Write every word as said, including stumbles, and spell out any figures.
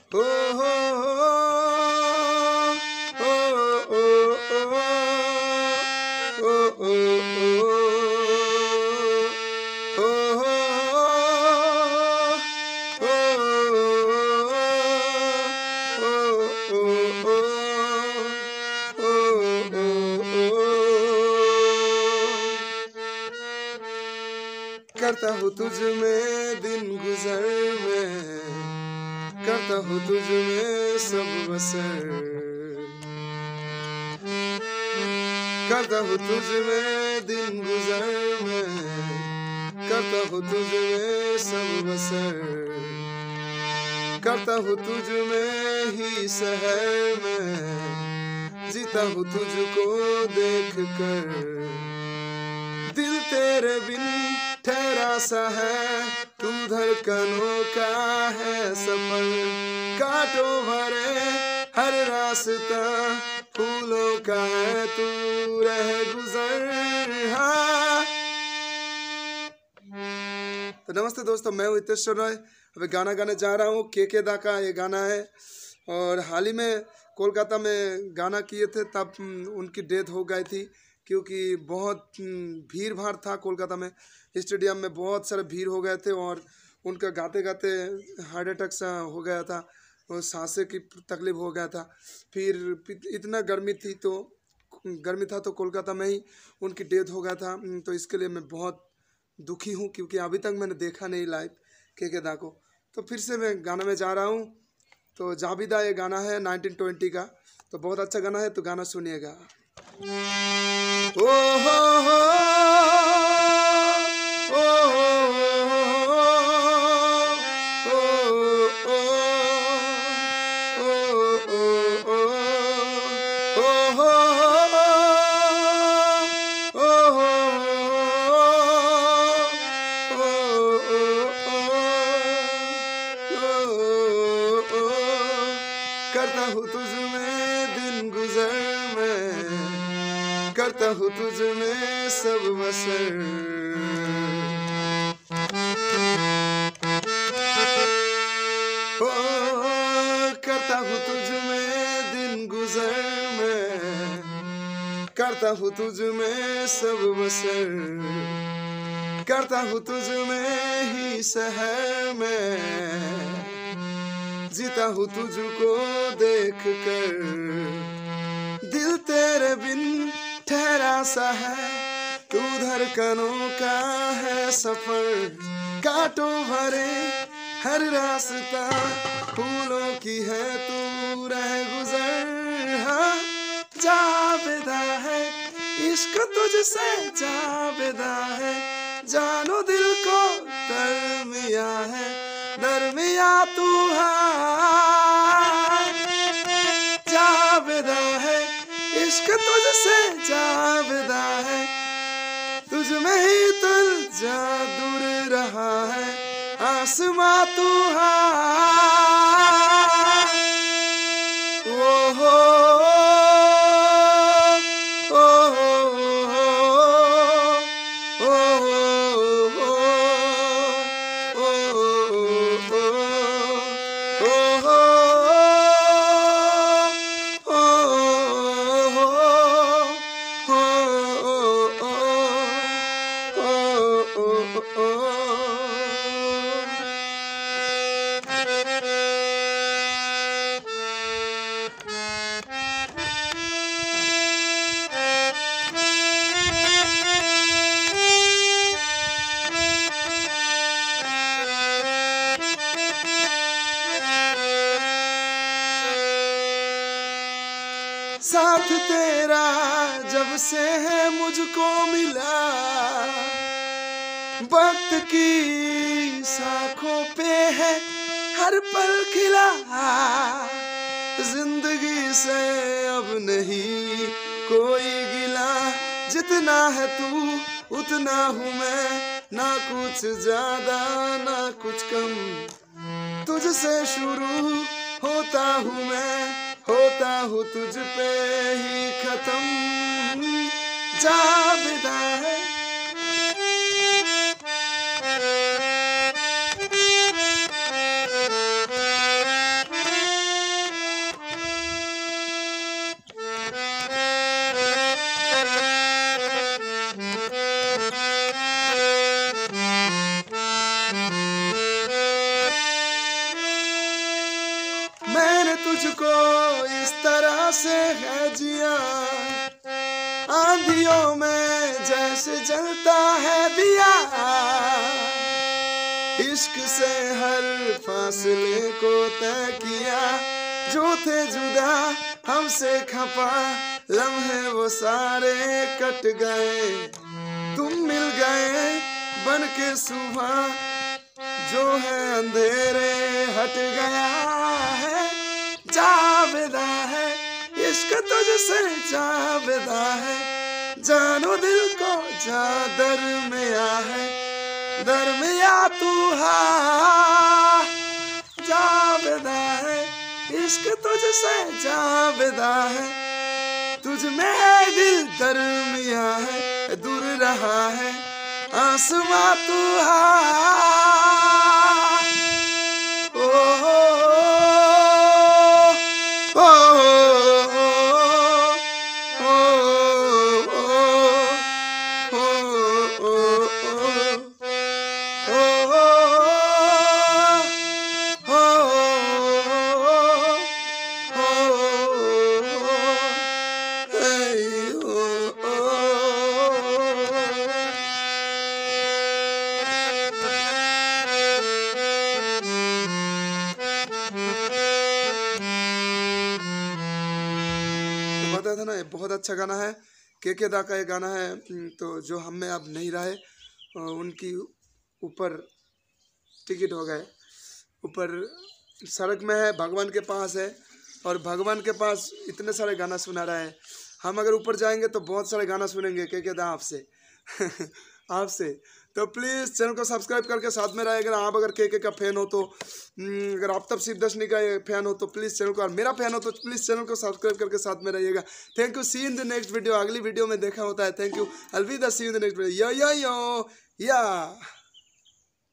हो हो हो ओ ओ ओ ओ करता हूँ तुझ में दिन गुजर में, करता हूँ तुझ में सब बसर, करता हूँ तुझ में दिन गुजर में, करता हूँ तुझ में सब बसर, करता हूँ तुझ में ही शहर में, जीता हूँ तुझको देख कर। दिल तेरे बिन ठहरा सा है, तू धड़कनों का है सफर, कांटों भरे हर रास्ता फूलों का है, तू रह गुजर। हाँ। तो नमस्ते दोस्तों, मैं हूँ हितेश्वर रॉय। अभी गाना गाने जा रहा हूँ। के के दा का ये गाना है और हाल ही में कोलकाता में गाना किए थे, तब उनकी डेथ हो गई थी क्योंकि बहुत भीड़ भाड़ था कोलकाता में। स्टेडियम में बहुत सारे भीड़ हो गए थे और उनका गाते गाते हार्ट अटैक सा हो गया था और सांसें की तकलीफ हो गया था। फिर इतना गर्मी थी तो गर्मी था तो कोलकाता में ही उनकी डेथ हो गया था। तो इसके लिए मैं बहुत दुखी हूँ क्योंकि अभी तक मैंने देखा नहीं लाइव के के दा को। तो फिर से मैं गाना में जा रहा हूँ। तो जाबिदा ये गाना है नाइनटीन ट्वेंटी का, तो बहुत अच्छा गाना है, तो गाना सुनिएगा। ओ हो हो ओ करता हूँ तुझ में दिन गुजर में, करता हूँ तुझ में सब बसर, ओ करता हूँ तुझ में दिन गुजर में, करता हूँ तुझ में सब बसर, करता हूँ तुझ में ही शहर में, जीता हूँ तुझको देख कर। दिल तेरे बिन ठहरा सा है, तू धड़कनों का है सफर, कांटों भरे हर रास्ता फूलों की है, तू रह गुजर। हाँ। जावेदा है इश्क तुझसे, जावेदा है जानो दिल को दरमिया है, दरमिया तू जावेदा है इश्क तुझसे, जावेदा है तुझ में ही दिल जादूर रहा है, आसमां तू ओ हो साथ तेरा जब से है मुझको मिला, वक्त की साखों पे है हर पल खिला, जिंदगी से अब नहीं कोई गिला, जितना है तू उतना हूँ मैं, ना कुछ ज्यादा ना कुछ कम, तुझसे शुरू होता हूँ मैं, होता हूँ तुझ पे ही खत्म। जाबिदा है तुझको इस तरह से है जिया, आंधियों में जैसे जलता है दिया, इश्क से हर फासले को तय किया, जो थे जुदा हमसे खपा लम्हे वो सारे कट गए, तुम मिल गए बन के सुबह, जो है अंधेरे हट गया है, जावेदा है इश्क तुझसे जावेदा है, जानो दिल को जा दरमिया है, दरमिया तू हा, जावेदा है इश्क तुझसे जावेदा है, तुझ में है दिल दरमिया है, दूर रहा है आसमां तू हा, ओ हो बताया था ना, ये बहुत अच्छा गाना है। के के दा का ये गाना है, तो जो हम में अब नहीं रहे, उनकी ऊपर टिकट हो गए, ऊपर सड़क में है, भगवान के पास है, और भगवान के पास इतने सारे गाना सुना रहा है। हम अगर ऊपर जाएंगे तो बहुत सारे गाना सुनेंगे के के दा आपसे आपसे तो प्लीज़ चैनल को सब्सक्राइब करके साथ में रहे। अगर आप अगर के के का फैन हो तो, अगर आप तब शिवदर्शनी का फैन हो तो प्लीज़ चैनल को, और मेरा फैन हो तो प्लीज़ चैनल को सब्सक्राइब करके साथ में रहिएगा। Thank you, see in the next video. अगली वीडियो में देखा होता है। थैंक यू, अलविदा, see in the next video. Yo yo yo या।